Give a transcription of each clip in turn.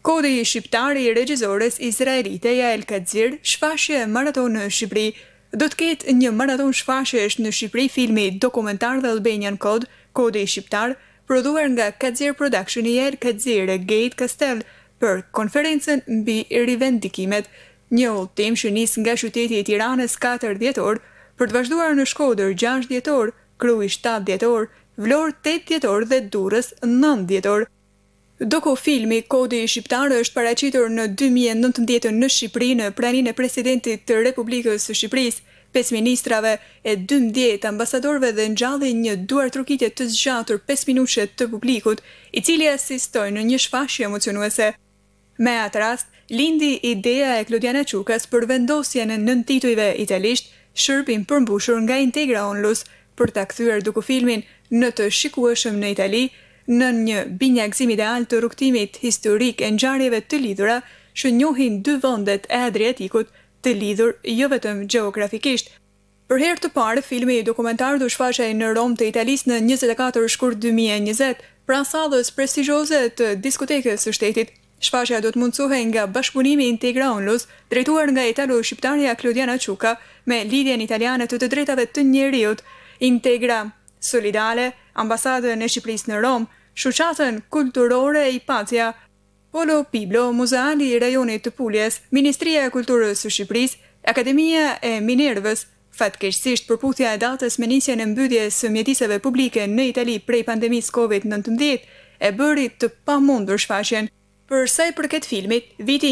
Kodi shqiptar I regjizores izraelite Yael Kadzir, shfaqje maraton në Shqipëri. Do të ketë një maraton shfaqjesh në Shqipëri filmi dokumentar The Albanian Code, Kodi shqiptar, prodhuar nga Kadzir Production Yael Kadzir e Gate Castell për konferencën mbi rivendikimet. Një udhëtim që nis nga qyteti I Tiranës 4 dhjetor, për të vazhduar në Shkodër 6 dhjetor, Krujë 7 dhjetor, Vlorë 8 dhjetor dhe Durrës 9 dhjetor. Dokufilmi Kodi shqiptar është paraqitur në 2019 në Shqipëri në praninë e presidentit të Republikës së Shqipërisë, 5 ministrave e 12 ambasadorëve dhe ngjalli një duartrokitje të zgjatur 5 minutëshe të publikut, I cili asistoi në një shfaqje emocionuese. Me atë rast, lindi ideja e Klodiana Çukas për vendosjen e 9 titujve italisht, shërbim përmbushur nga Integra Onlus për ta kthyer dokufilmin në të shikueshëm në Itali, në një binjagzim ideal të rrugtimit historik e ngjarjeve të lidhura që njohin dy vendet e Adriatikut të lidhur jo vetëm gjeografikisht. Për herë të parë, filmi dokumentar do shfaqej në Rom të Italisë në 24 shkurt 2020, pranë sallës prestigjioze të diskotekës së shtetit. Shfaqja do të mundsohej nga bashkëpunimi Integra Onlus, drejtuar nga italo-shqiptarja Klodiana Çuka, me lidhjen italiane të të drejtave të njerëzit, Integra Solidale, ambasadën e Shqipërisë në Rom, shoqatën kulturore I Pacia, Polo Piblo, Muzeali I rajonit të Puljes, Ministria e Kulturës së Shqipërisë, Akademia e Minervës. Fatkeqësisht përputhja e datës me nisjen e mbylljes së mjediseve publike në Itali prej pandemisë Covid-19 e bëri të pamundur shfaqjen. Për sa I përket filmit, viti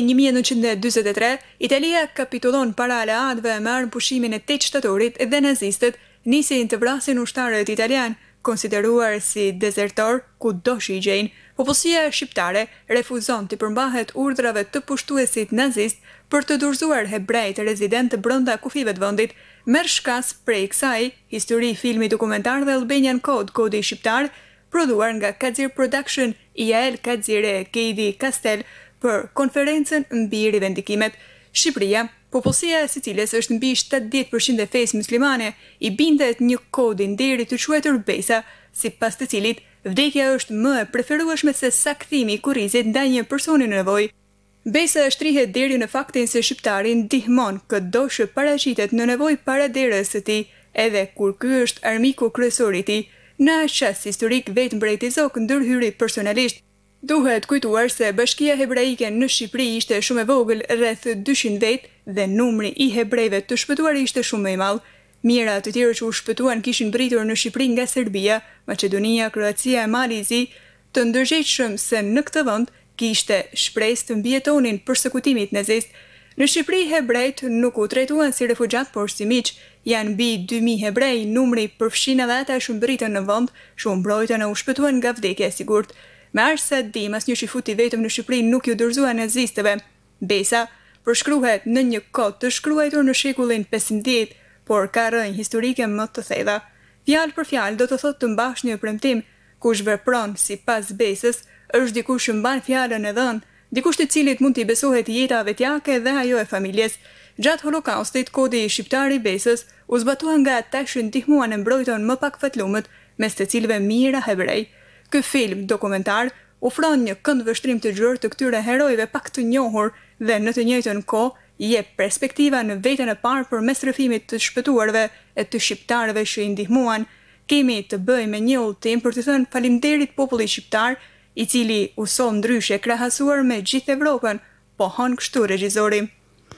1943, Italia kapitullon para aleatëve me armë pushimin e 8 shtatorit dhe nazistët nisin të vrasin ushtarët italian, konsideruar si dezertor kudo që I gjejnë. Popullsia shqiptare refuzon të përmbahet urdhrave të pushtuesit nazist për të dorëzuar hebrejt rezident të brenda kufive të vendit. Merr shkas prej kësaj histori filmi dokumentar The Albanian Code, Kodi shqiptar, prodhuar nga Kadzir Production Yael Kadzir e Gate Castell për konferencën mbi rivendikimet. Shqipëria, popullsia e së cilës është mbi 70% e fesë muslimane, I bindet një kodi nderi të quajtur besa, sipas të cilit vdekja është më e preferueshme se sakthimi I kurrizit ndaj një personi në nevojë. Besa shtrihet deri në faktin se shqiptari ndihmon çdo që paraqitet në nevojë para derës së tij, edhe kur ky është armiku kryesor I tij. Në çast historik vetëm mbreti Zok ndërhyri personalisht. Duhet kujtuar se bashkia hebraike në Shqipëri ishte shumë e vogël, rreth 200 vetë, dhe numri I hebrejve të shpëtuar ishte shumë I madh. Mijëra të tjerë që u shpëtuan kishin britur në Shqipëri nga Serbia, Maqedonia, Kroacia e Malizi, të ndërgjegjshëm se në këtë vend kishte shpresë të mbijetonin përsekutimin nazist. Në Shqipëri hebrejt nuk u trajtuan si refugjat, por si miq. Janë mbi 2000 hebrej, numri përfshin edhe ata që mbritën në vend, që u mbrojtën e u shpëtuan nga vdekja e sigurt. Me aq sa dim, asnjë që futi vetëm në Shqipëri nuk ju dorëzua nazistëve. Besa përshkruhet në një kod të shkruar në shekullin 15, por ka rrënjë historike më të thella. Fjalë për fjalë do të thotë të mbash një premtim, kush vepron sipas besës, është dikush që mban fjalën e dhënë, dikush I cilit mund t'i besohet jeta vetjake dhe ajo e familjes. Gjatë Holokaustit, kodi shqiptar I besës u zbatua nga ata që ndihmuan e mbrojtën më pak fatlumët, mes të cilëve mijëra hebrej. Ky film dokumentar ofron një këndvështrim të gjerë të këtyre herojve pak të njohur dhe në të njëjtën kohë jep perspektiva në veten e parë përmes rrëfimit të shpëtuarve e të shqiptarëve që I ndihmuan. Kemi të bëjmë me një udhëtim për të thënë faleminderit popullit shqiptar, I cili u sol ndryshe krahasuar me gjithë Evropën, po hon kështu regjizori.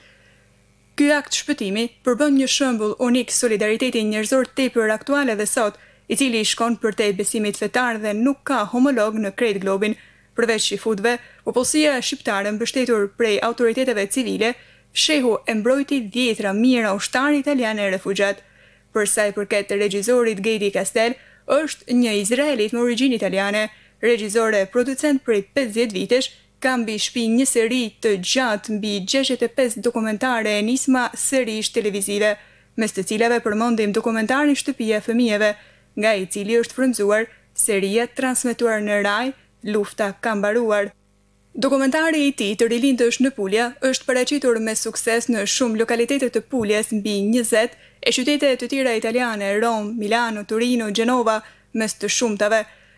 Ky akt shpëtimi përbën një shembull unik solidariteti njerëzor tepër aktual edhe sot, I cili shkon përtej besimit fetar dhe nuk ka homolog në krejt globin. Përveç shifutëve, popullsia shqiptare mbështetur prej autoriteteve civile, fshehu e mbrojti dhjetra mijëra ushtarë italianë e refugjat. Për sa I përket regjizorit Gate Castell, është një izraelit me origjinë italiane, regjizore producent prej 50 vitesh, ka mbi shtëpi një seri të gjatë mbi 65 dokumentare e nisma serish televizive, mes të cilave përmendim dokumentarin Shtëpia e fëmijëve, nga I cili është frymzuar seria transmetuar në Rai, Lufta ka mbaruar. Dokumentari I tij të rilindësh në Pulja është paraqitur me sukses në shumë lokalitete të Puljes mbi 20 e qytete të tjera italiane, Rom, Milano, Torino, Gjenova, mes të shumtave.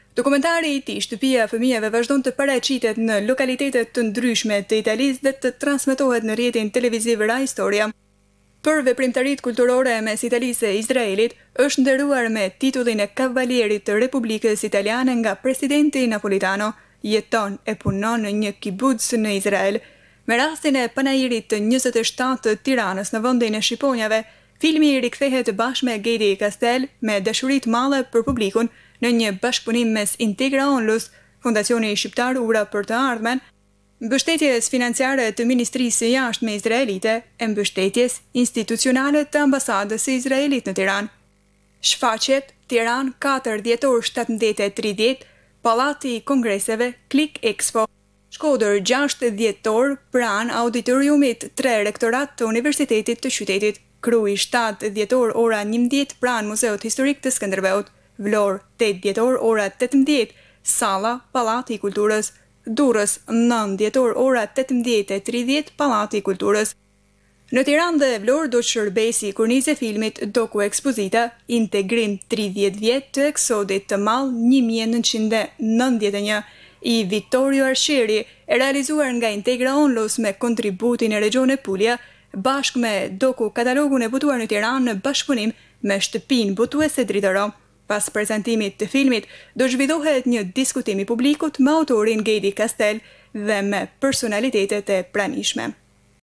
Dokumentari i tij Shtëpia e fëmijëve vazhdon të paraqitet në lokalitetet të ndryshme të Italisë dhe të transmetohet në rrjetin televiziv Rai Storia. Për veprimtaritë kulturore mes Italisë e Izraelit, është nderuar me titullin e Kavalierit të Republikës Italiane nga presidenti Napolitano, jeton e punon në një kibuc në Izrael. Me rastin e panajirit të 27 të Tiranës në vendin e Shqiponjave, filmi i rikthehet bashkë me Gedi Castel me dashuri të madhe për publikun në një bashkëpunim mes Integra Onlus, Fondacioni Shqiptar Ura për të Ardhmen, mbështetjes financiare të Ministrisë së Jashtme Izraelite e mbështetjes institucionale të Ambasadës së Izraelit në Tiranë. Shfaqjet Tiranë 4 dhjetor 17:30, Pallati i Kongreseve Klik Expo. Shkodër 6 dhjetor pranë auditoriumit 3 rektorat të Universitetit të qytetit. Krui 7 dhjetor ora 11 pranë Muzeut Historik të Skënderbeut. Vlorë 8 dhjetor ora 18, Salla Pallati i Kulturës. Durrës 9 dhjetor ora 18:30, Pallati i Kulturës. Në Tiranë dhe Vlorë do të shërbejë kornizë e filmit Doku Ekspozita, integrim 30 vjet të eksodit të Mall 1991 i Vittorio Arcieri, e realizuar nga Integra Onlus me kontributin e Regionit Puglia, bashkë me Doku Katalogun e botuar në Tiranë në bashkëpunim me Shtëpinë Botuese Dritëro. Pas prezantimit të filmit, do zhvillohet një diskutim i publikut me autorin Gedi Castel dhe me personalitetet e pranishme.